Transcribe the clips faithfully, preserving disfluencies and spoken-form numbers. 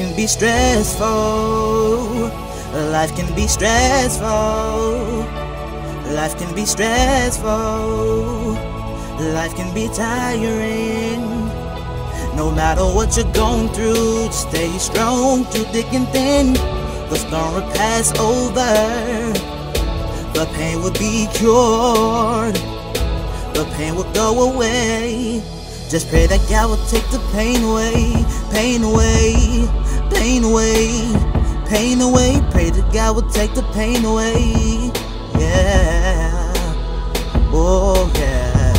can be stressful. Life can be stressful. Life can be stressful. Life can be tiring. No matter what you're going through, just stay strong through thick and thin. The storm will pass over. The pain will be cured. The pain will go away. Just pray that God will take the pain away. Pain away. Pain away. Pain away. Pray that God will take the pain away. Yeah. Oh yeah.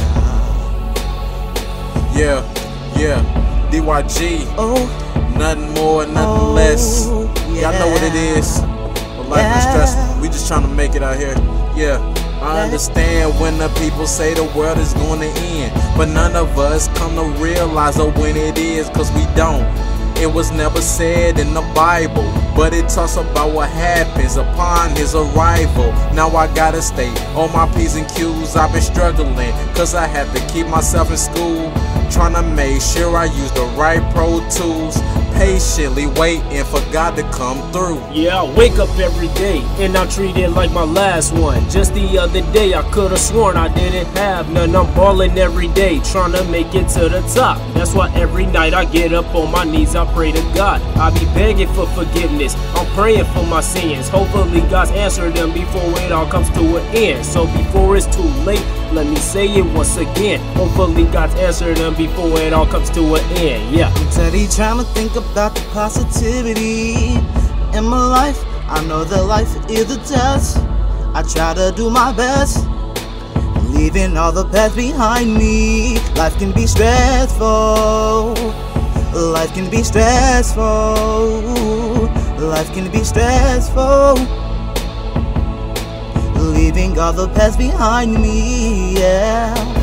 Yeah. Yeah. D Y G. Oh. Nothing more, nothing Oh, less. yeah. Y'all know what it is. But life Yeah. is stressful. We just trying to make it out here. Yeah. I understand when the people say the world is going to end, but none of us come to realize of when it is, cause we don't. It was never said in the Bible, but it talks about what happens upon his arrival. Now I gotta stay on my P's and Q's. I've been struggling, cause I had to keep myself in school, trying to make sure I use the right Pro Tools, patiently waiting for God to come through. Yeah, I wake up every day and I treat it like my last one. Just the other day I could've sworn I didn't have none. I'm balling every day, trying to make it to the top. That's why every night I get up on my knees, I pray to God. I be begging for forgiveness, I'm praying for my sins. Hopefully God's answered them before it all comes to an end. So before it's too late, let me say it once again. Hopefully God's answered them before it all comes to an end. Yeah. I'm steady trying to think about the positivity in my life. I know that life is a test. I try to do my best, leaving all the past behind me. Life can be stressful. Life can be stressful. Life can be stressful. Leaving all the past behind me, yeah.